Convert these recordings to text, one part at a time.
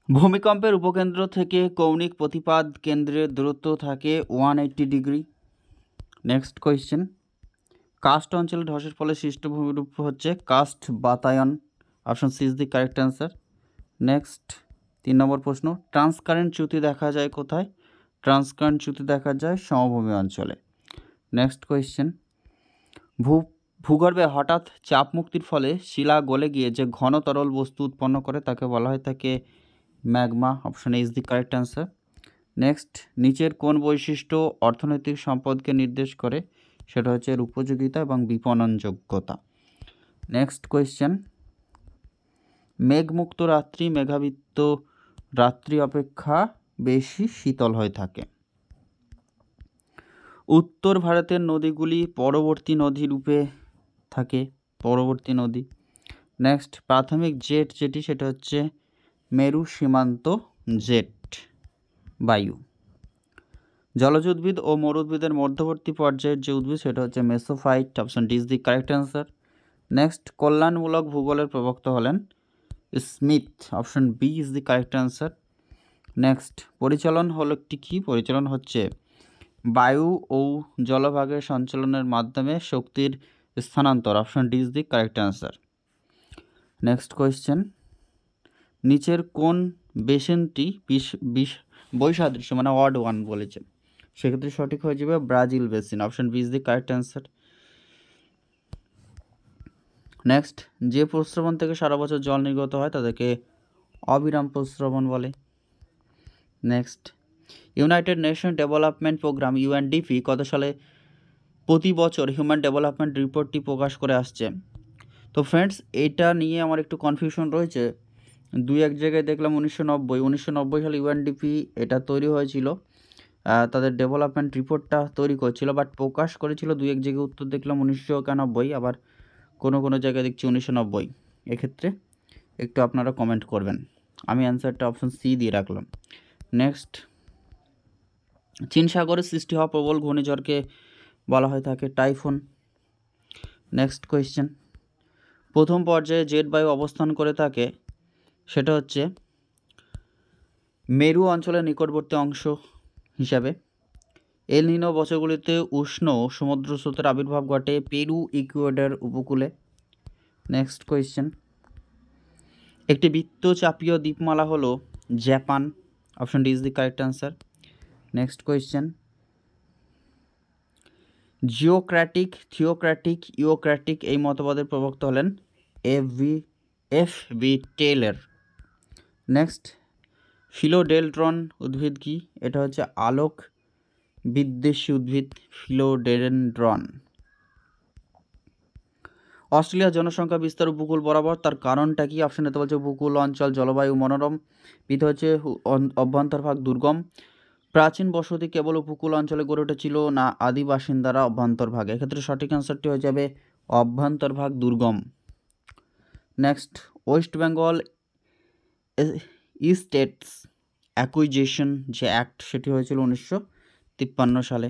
ভূমিকম্পের উপকেন্দ্র থেকে কৌণিক প্রতিপাদ কেন্দ্রের দূরত্ব থাকে 180 ডিগ্রি। নেক্সট কোয়েশ্চেন, কাস্ট অঞ্চলে ধসের ফলে সৃষ্ট ভূমিরূপ হচ্ছে কাস্ট বাতায়ন। Option C is the correct answer. Next 3 নম্বর প্রশ্ন, ট্রান্সকারেন্ট চ্যুতি দেখা যায় কোথায়? ট্রান্সকারেন্ট চ্যুতি দেখা যায় সমভূমি অঞ্চলে। নেক্সট কোয়েশ্চেন, ভূগর্ভে হঠাৎ চাপ মুক্তির ফলে শিলা গলে গিয়ে যে ঘন তরল বস্তু উৎপন্ন করে তাকে বলা হয় থাকে magma. Option A is the correct answer. Next, নিচের কোন বৈশিষ্ট্য অর্থনৈতিক সম্পদকে নির্দেশ করে? সেটা হচ্ছে এর উপযোগিতা এবং বিপণনযোগ্যতা। নেক্সট কোয়েশ্চেন, মেঘমুক্ত রাত্রি মেঘাবৃত রাত্রি অপেক্ষা বেশি শীতল হয়ে থাকে। উত্তর ভারতের নদীগুলি পরবর্তী নদী রূপে থাকে, পরবর্তী নদী। নেক্সট, প্রাথমিক জেট যেটি সেটা হচ্ছে মেরু সীমান্ত জেট বায়ু। জলজ উদ্ভিদ ও মরুদ্ভিদের মধ্যবর্তী পর্যায়ের যে উদ্ভিদ সেটা হচ্ছে mesophyte. Option D is the correct answer. Next, কল্যাণমূলক ভূগোলের প্রবক্তা হলেন Smith. Option B is the correct answer. Next, পরিচালন হলো একটি কী? পরিচালন হচ্ছে বায়ু ও জলভাগের সঞ্চালনের মাধ্যমে শক্তির স্থানান্তর। Option D is the correct answer. Next question, নিচের কোন বেসিনটি বৈসাদৃশ্য মানে ওয়ার্ড 1 বলেছে, সেক্ষেত্রে সঠিক হয়ে যাবে Brazil basin. Option B is the correct answer. Next, যে প্রস্রবণ থেকে সারা বছর জল নির্গত হয় তাদেরকে অবিরাম প্রস্রবণ বলে। Next, United Nation Development Programme UNDP কত সালে প্রতি বছর হিউম্যান ডেভেলপমেন্ট রিপোর্টটি প্রকাশ করে আসছে? তো ফ্রেন্ডস, এটা নিয়ে আমার একটু কনফিউশন রয়েছে। দুই এক জায়গায় দেখলাম 1990 সালে ইউএনডিপি এটা তৈরি হয়েছিল, তাদের ডেভেলপমেন্ট রিপোর্টটা তৈরি করছিল, বাট প্রকাশ করেছিল দুই এক জায়গায় উত্তর দেখলাম 1991, আবার কোনো কোনো জায়গায় দেখছি 1990। এক্ষেত্রে একটু আপনারা কমেন্ট করবেন। আমি অ্যান্সারটা অপশন সি দিয়ে রাখলাম। নেক্সট, চীন সাগরে সৃষ্টি হওয়া প্রবল ঘূর্ণিঝড়কে বলা হয়ে থাকে টাইফুন। নেক্সট কোয়েশ্চেন, প্রথম পর্যায়ে জেট বায়ু অবস্থান করে থাকে সেটা হচ্ছে মেরু অঞ্চলের নিকটবর্তী অংশ হিসাবে। এল নিনো বছরগুলিতে উষ্ণ সমুদ্র স্রোতের আবির্ভাব ঘটে পেরু ইকুয়েডর উপকূলে। নেক্সট কোয়েশ্চেন, একটি বৃত্তচাপীয় দ্বীপমালা হলো Japan. Option D is the correct answer. Next question, geocratic, theocratic, ইওক্র্যাটিক এই মতবাদের প্রবক্তা হলেন এফ.ভি. টেইলর। নেক্সট, ফিলোডেন্ড্রন উদ্ভিদ কি? এটা হচ্ছে আলোক বিদ্বেষী উদ্ভিদ ফিলোডেন্ড্রন। অস্ট্রেলিয়ার জনসংখ্যা বিস্তার উপকূল বরাবর, তার কারণটা কি? অপশন এতে বলছে উপকূল অঞ্চল জলবায়ু মনোরম, বিতে হচ্ছে অভ্যন্তরভাগ দুর্গম, প্রাচীন বসতি কেবল উপকূল অঞ্চলে গড়ে উঠেছিল না আদি বাসিন্দারা অভ্যন্তরভাগ। এক্ষেত্রে সঠিক অ্যান্সারটি হয়ে যাবে অভ্যন্তরভাগ দুর্গম। Next, West Bengal States Acquisition যে অ্যাক্ট সেটি হয়েছিল 1953 সালে।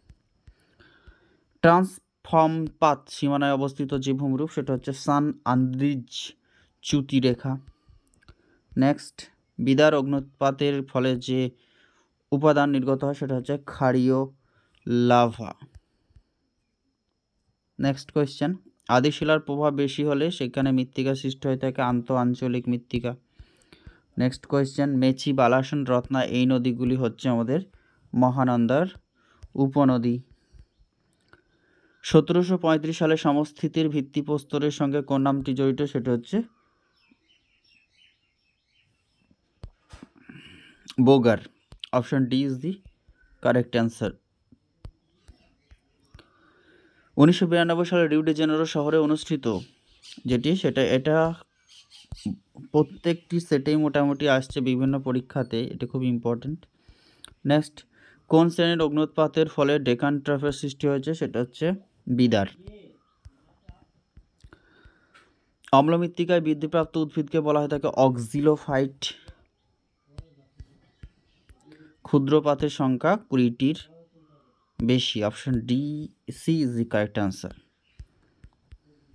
ট্রান্সফর্মপাত সীমানায় অবস্থিত যে ভূমিরূপ সেটা হচ্ছে সান আন্দ্রিজ চ্যুতি রেখা। নেক্সট, বিদার অগ্নুৎপাতের ফলে যে উপাদান নির্গত হয় সেটা হচ্ছে ক্ষারীয় লাভা। নেক্সট কোয়েশ্চেন, আদিশিলার প্রভাব বেশি হলে সেখানে মৃত্তিকা সৃষ্টি হয়ে থাকে আন্তঃআঞ্চলিক মৃত্তিকা। নেক্সট কোয়েশ্চেন, মেচি, বালাসন, রত্না এই নদীগুলি হচ্ছে আমাদের মহানন্দার উপনদী। 1735 সালে সমস্থিতির ভিত্তিপ্রস্তরের সঙ্গে কোন নামটি জড়িত? সেটা হচ্ছে বোগার। Option D is the correct answer. 1992 সালে রিও ডি জেনেরো শহরে অনুষ্ঠিত যেটি সেটা এটা প্রত্যেকটি সেটেই মোটামুটি আসছে বিভিন্ন পরীক্ষাতে, এটা খুব ইম্পর্টেন্ট। নেক্সট, কোন শ্রেণীর অগ্নুৎপাতের ফলে ডেকান ট্রাফের সৃষ্টি হয়েছে? সেটা হচ্ছে বিদার। অম্লমৃত্তিকায় বৃদ্ধিপ্রাপ্ত উদ্ভিদকে বলা হয় থাকে অক্সিলোফাইট। ক্ষুদ্র পাতের সংখ্যা 20টির বেশি। Option D C is the correct answer.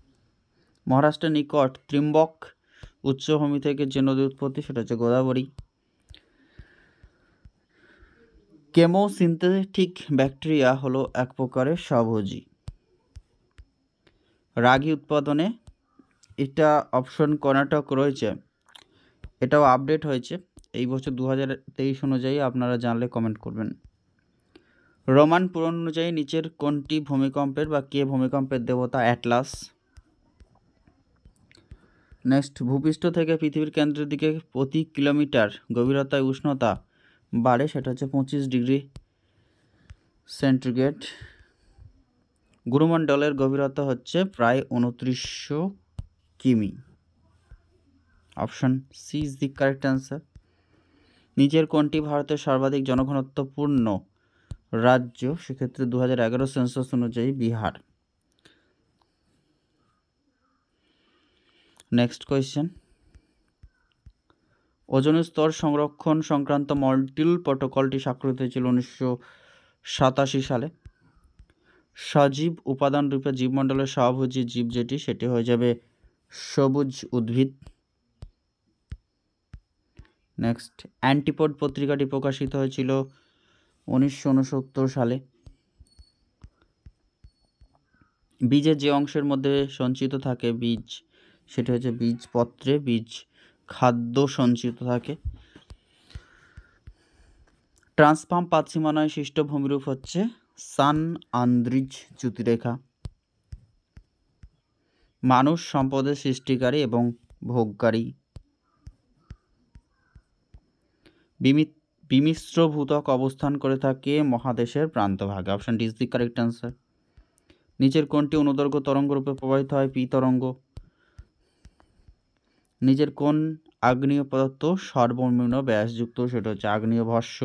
মহারাষ্ট্রের নিকট ত্রিম্বক উচ্চভূমি থেকে যে নদীর উৎপত্তি সেটা হচ্ছে গোদাবরী। কেমোসিনথেটিক ব্যাকটেরিয়া হলো এক প্রকারের স্বভোজী। রাগি উৎপাদনে এটা অপশন কর্ণাটক রয়েছে, এটাও আপডেট হয়েছে এই বছর 2023 অনুযায়ী, আপনারা জানলে কমেন্ট করবেন। রোমান পুরাণ অনুযায়ী নিচের কোনটি ভূমিকম্পের বা কে ভূমিকম্পের দেবতা? অ্যাটলাস। নেক্সট, ভূপৃষ্ঠ থেকে পৃথিবীর কেন্দ্রের দিকে প্রতি কিলোমিটার গভীরতায় উষ্ণতা বাড়ে, সেটা হচ্ছে 25 ডিগ্রি সেন্টিগ্রেড। গুরুমণ্ডলের গভীরতা হচ্ছে প্রায় 2900 কিমি। Option C is the correct answer. নিচের কোনটি ভারতের সর্বাধিক জনঘনত্বপূর্ণ রাজ্য? সেক্ষেত্রে 2011 সেন্সাস অনুযায়ী বিহার। নেক্সট কোয়েশ্চেন, ওজোন স্তর সংরক্ষণ সংক্রান্ত মন্ট্রিল প্রটোকলটি স্বাক্ষরিত হয়েছিল 1987 সালে। সজীব উপাদান রূপে জীবমণ্ডলের স্বভোজী জীব যেটি, সেটি হয়ে যাবে সবুজ উদ্ভিদ। নেক্সট, অ্যান্টিপোড পত্রিকাটি প্রকাশিত হয়েছিল 1969 সালে। বীজের যে অংশের মধ্যে সঞ্চিত থাকে বীজ, সেটা হচ্ছে বীজপত্রে, বীজ খাদ্য সঞ্চিত থাকে। ট্রান্সফর্ম পাতসীমানায় সৃষ্ট ভূমিরূপ হচ্ছে সান আন্দ্রিজ চ্যুতিরেখা। মানুষ সম্পদের সৃষ্টিকারী এবং ভোগকারী। বিমিশ্র ভূত্বক অবস্থান করে থাকে মহাদেশের প্রান্তভাগে। Option D is the correct answer. নিচের কোনটি অনুদৈর্ঘ্য তরঙ্গ রূপে প্রবাহিত হয়? পি তরঙ্গ। নিচের কোন আগ্নেয় পদার্থ সর্বনিম্ন ব্যাসযুক্ত? সেটা হচ্ছে আগ্নেয় ভস্ম।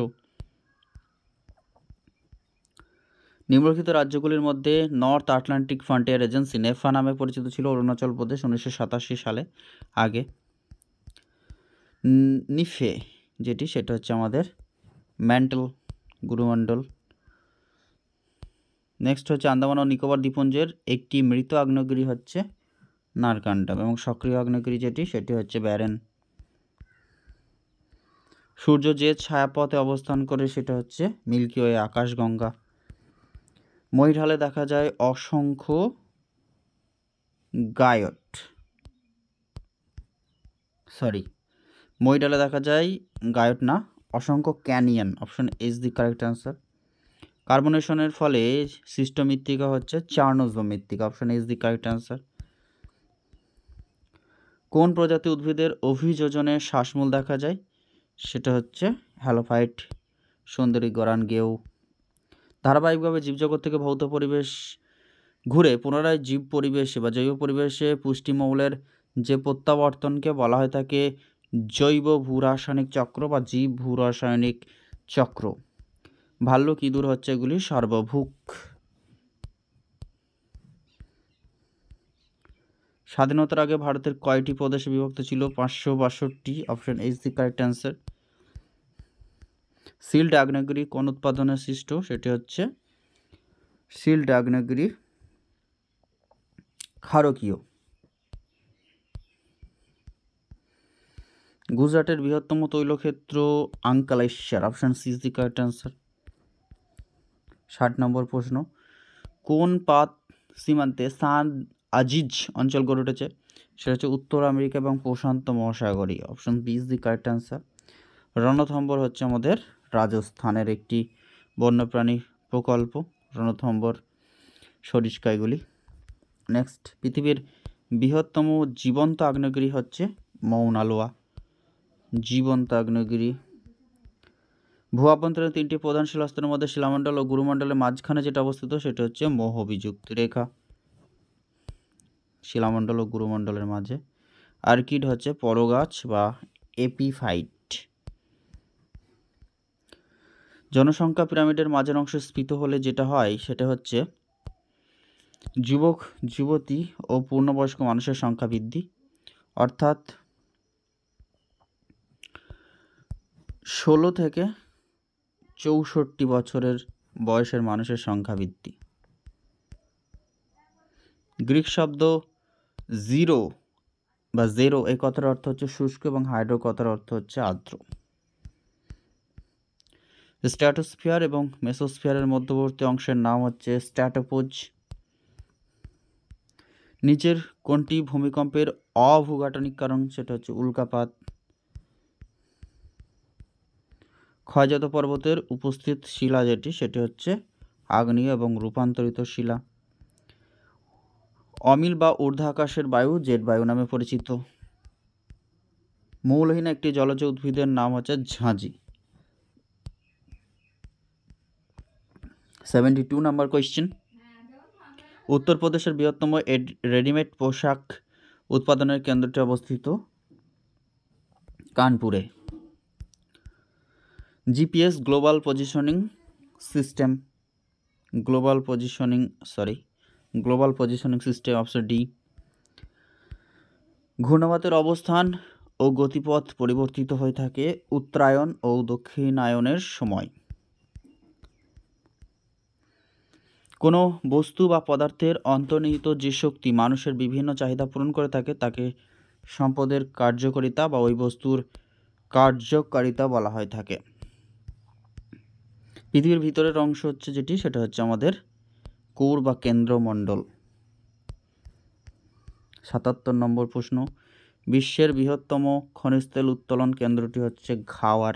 নিম্নলিখিত রাজ্যগুলির মধ্যে North Atlantic Frontier Agency NEFA নামে পরিচিত ছিল অরুণাচল প্রদেশ 1987 সালে আগে। নিফে যেটি, সেটা হচ্ছে আমাদের ম্যান্টল গুরুমণ্ডল। নেক্সট হচ্ছে আন্দামান ও নিকোবর দ্বীপপুঞ্জের একটি মৃত আগ্নেয়গিরি হচ্ছে নারকান্ডাম, এবং সক্রিয় আগ্নেয়গিরি যেটি, সেটি হচ্ছে ব্যারেন। সূর্য যে ছায়াপথে অবস্থান করে সেটা হচ্ছে মিল্কি ওয়ে, আকাশগঙ্গা। মহিঢালে দেখা যায় অসংখ্য গায়ট, মহিঢালে দেখা যায় গায়ট না, অসংখ্য canyon. Option is the correct answer. কার্বনেশনের ফলে সৃষ্ট মৃত্তিকা হচ্ছে চার্নোজোম মৃত্তিকা। Option is the correct answer. কোন প্রজাতি উদ্ভিদের অভিযোজনে শ্বাসমূল দেখা যায়? সেটা হচ্ছে হ্যালোফাইট, সুন্দরী গরান গেউ। ধারাবাহিকভাবে জীবজগৎ থেকে ভৌত পরিবেশ ঘুরে পুনরায় জীব পরিবেশে বা জৈব পরিবেশে পুষ্টিমৌলের যে প্রত্যাবর্তনকে বলা হয় তাকে জৈব ভূরাসায়নিক চক্র বা জীব ভূরাসায়নিক চক্র। ভাল্লুক, ইঁদুর হচ্ছে এগুলি সর্বভুক। স্বাধীনতার আগে ভারতের কয়টি প্রদেশে বিভক্ত ছিল? 562। Option is the correct answer. Shield আগ্নেয়গিরি কোন উৎপাদনে সৃষ্ট? সেটি হচ্ছে সিল্ড আগ্নেয়গিরি ক্ষারকীয়। গুজরাটের বৃহত্তম তৈলক্ষেত্র Ankleshwar. Option C is the correct answer. 60 নম্বর প্রশ্ন, কোন পাত সীমান্তে সান আজিজ অঞ্চল গড়ে উঠেছে? সেটা হচ্ছে উত্তর আমেরিকা এবং প্রশান্ত মহাসাগরীয়। Option B is the correct answer. Ranthambore হচ্ছে আমাদের রাজস্থানের একটি বন্যপ্রাণী প্রকল্প, রণথম্বর সরিষ্কা এগুলি। নেক্সট, পৃথিবীর বৃহত্তম জীবন্ত আগ্নেয়গিরি হচ্ছে মৌনা লোয়া, জীবন্ত আগ্নেয়গিরি। ভূ অভ্যন্তরীণ 3টি প্রধান শিলাস্তরের মধ্যে শিলামণ্ডল ও গুরুমণ্ডলের মাঝখানে যেটা অবস্থিত সেটা হচ্ছে মোহবিযুক্তি রেখা, শিলামণ্ডল ও গুরুমণ্ডলের মাঝে। আর্কিড হচ্ছে পরগাছ বা এপিফাইট। জনসংখ্যা পিরামিডের মাঝের অংশ স্ফীত হলে যেটা হয় সেটা হচ্ছে যুবক যুবতী ও পূর্ণবয়স্ক মানুষের সংখ্যা বৃদ্ধি, অর্থাৎ 16 থেকে 64 বছরের বয়সের মানুষের সংখ্যা বৃদ্ধি। গ্রিক শব্দ জিরো বা জেরো এই কথার অর্থ হচ্ছে শুষ্ক এবং হাইড্রো কথার অর্থ হচ্ছে আর্দ্র। স্ট্র্যাটোস্ফিয়ার এবং মেসোস্ফিয়ারের মধ্যবর্তী অংশের নাম হচ্ছে স্ট্র্যাটোপোজ। নিচের কোনটি ভূমিকম্পের অভূঘাটনিক কারণ? সেটা হচ্ছে উল্কাপাত। ক্ষয়জাত পর্বতের উপস্থিত শিলা যেটি সেটি হচ্ছে আগ্নেয় এবং রূপান্তরিত শিলা। অমিল বা ঊর্ধ্বাকাশের বায়ু জেট বায়ু নামে পরিচিত। মৌলহীন একটি জলজ উদ্ভিদের নাম হচ্ছে ঝাঁঝি। 72 নম্বর কোয়েশ্চেন। উত্তরপ্রদেশের বৃহত্তম রেডিমেড পোশাক উৎপাদনের কেন্দ্রটি অবস্থিত কানপুরে। GPS global positioning system system option D. ঘূর্ণাবর্তের অবস্থান ও গতিপথ পরিবর্তিত হয়ে থাকে উত্তরায়ণ ও দক্ষিণায়নের সময়। কোনো বস্তু বা পদার্থের অন্তর্নিহিত যে শক্তি মানুষের বিভিন্ন চাহিদা পূরণ করে থাকে তাকে সম্পদের কার্যকারিতা বা ওই বস্তুর কার্যকারিতা বলা হয়ে থাকে। পৃথিবীর ভিতরের অংশ হচ্ছে যেটি সেটা হচ্ছে আমাদের কোর বা কেন্দ্রমণ্ডল। 77 নম্বর প্রশ্ন। বিশ্বের বৃহত্তম খনিজ তেল উত্তোলন কেন্দ্রটি হচ্ছে ঘাওয়ার।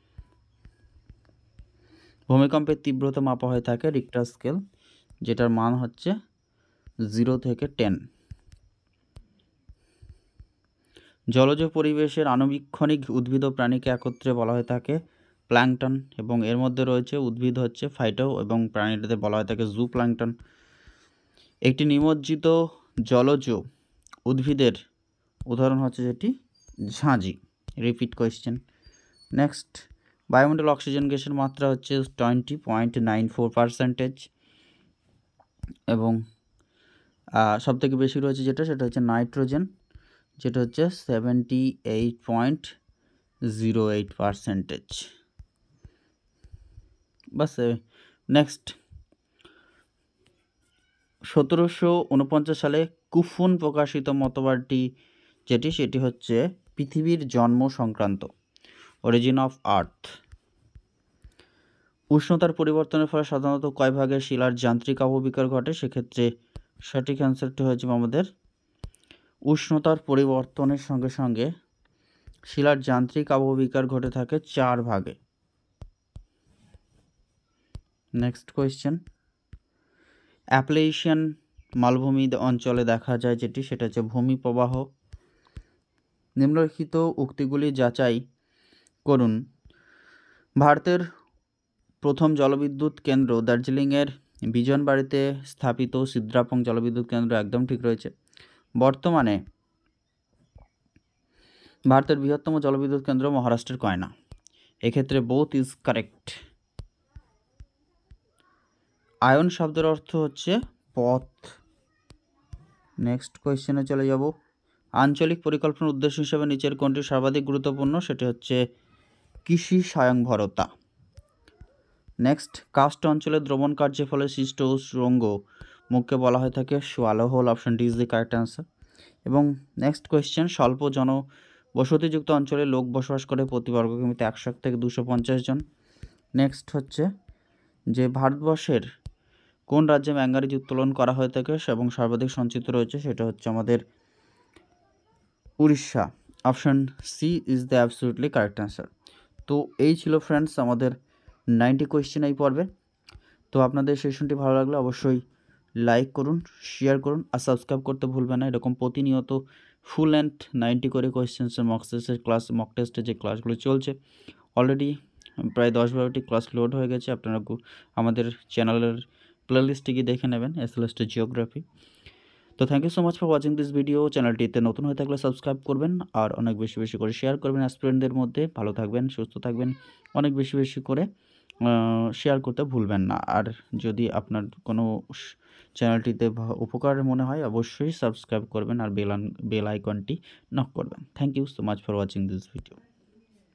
ভূমিকম্পের তীব্রতা মাপা হয়ে থাকে রিক্টার স্কেল, যেটার মান হচ্ছে 0 থেকে 10। জলজ পরিবেশের আণুবীক্ষণিক উদ্ভিদ ও প্রাণীকে একত্রে বলা হয়ে থাকে প্ল্যাঙ্কটন, এবং এর মধ্যে রয়েছে উদ্ভিদ হচ্ছে ফাইটো এবং প্রাণীদের বলা হয়ে থাকে জু প্ল্যাঙ্কটন। একটি নিমজ্জিত জলজ উদ্ভিদের উদাহরণ হচ্ছে যেটি ঝাঁঝি। Repeat question. নেক্সট, বায়ুমণ্ডল অক্সিজেন গ্যাসের মাত্রা হচ্ছে 20.94%, এবং সবথেকে বেশি রয়েছে সেটা হচ্ছে নাইট্রোজেন, যেটা হচ্ছে 78.08%। বাস। নেক্সট, 1749 সালে কুফুন প্রকাশিত মতবাদটি সেটি হচ্ছে পৃথিবীর জন্ম সংক্রান্ত, অরিজিন অফ আর্থ। উষ্ণতার পরিবর্তনের ফলে সাধারণত কয় ভাগের শিলার যান্ত্রিক আবহবিকার ঘটে? সেক্ষেত্রে সঠিক অ্যান্সারটি হয়েছে আমাদের উষ্ণতার পরিবর্তনের সঙ্গে সঙ্গে শিলার যান্ত্রিক আবহবিকার ঘটে থাকে 4 ভাগে। Next question. অ্যাপ্লেশিয়ান মালভূমি অঞ্চলে দেখা যায় সেটা হচ্ছে ভূমি প্রবাহ। নিম্নলিখিত উক্তিগুলি যাচাই করুন। ভারতের প্রথম জলবিদ্যুৎ কেন্দ্র দার্জিলিংয়ের বিজনবাড়িতে স্থাপিত সিদ্রাপং জলবিদ্যুৎ কেন্দ্র একদম ঠিক রয়েছে। বর্তমানে ভারতের বৃহত্তম জলবিদ্যুৎ কেন্দ্র মহারাষ্ট্রের কয়না। এক্ষেত্রে বোথ ইজ কারেক্ট। আয়ন শব্দের অর্থ হচ্ছে পথ। নেক্সট কোয়েশ্চেনে চলে যাব। আঞ্চলিক পরিকল্পনার উদ্দেশ্য হিসেবে নিচের কোনটি সর্বাধিক গুরুত্বপূর্ণ? সেটি হচ্ছে কৃষি স্বয়ংভরতা। নেক্সট, কাস্ট অঞ্চলে দ্রবণ কার্যের ফলে সৃষ্ট সুড়ঙ্গ মুখকে বলা হয়ে থাকে swallow hole. Option D is the correct answer. এবং নেক্সট কোয়েশ্চেন, স্বল্প জনবসতিযুক্ত অঞ্চলে লোক বসবাস করে প্রতি বর্গ কিলোমিটার 100 থেকে 250 জন। নেক্সট হচ্ছে যে ভারতবর্ষের কোন রাজ্যে ম্যাঙ্গানিজ উত্তোলন করা হয়ে থাকে এবং সর্বাধিক সঞ্চিত রয়েছে? সেটা হচ্ছে আমাদের Orissa. Option C is the absolutely correct answer. তো এই ছিল ফ্রেন্ডস আমাদের 90 কোয়েশ্চেন এই পর্বে। তো আপনাদের সেশনটি ভালো লাগলে অবশ্যই লাইক করুন, শেয়ার করুন আর সাবস্ক্রাইব করতে ভুলবেন না। এরকম প্রতিনিয়ত ফুল লেন্থ 90 করে কোয়েশ্চেন্সের মক টেস্টের যে ক্লাসগুলো চলছে, অলরেডি প্রায় 10-12টি ক্লাস লোড হয়ে গেছে। আপনারা আমাদের চ্যানেলের প্লেলিস্টে গিয়ে দেখে নেবেন, SLS জিওগ্রাফি। তো thank you so much for watching this video. চ্যানেলটিতে নতুন হয়ে থাকলে সাবস্ক্রাইব করবেন আর অনেক বেশি বেশি করে শেয়ার করবেন অ্যাসপিরেন্টদের মধ্যে। ভালো থাকবেন, সুস্থ থাকবেন, অনেক বেশি বেশি করে শেয়ার করতে ভুলবেন না। আর যদি আপনার কোনো চ্যানেলটিতে উপকার মনে হয় অবশ্যই সাবস্ক্রাইব করবেন আর বেল আইকনটি নক করবেন। Thank you so much for watching this video.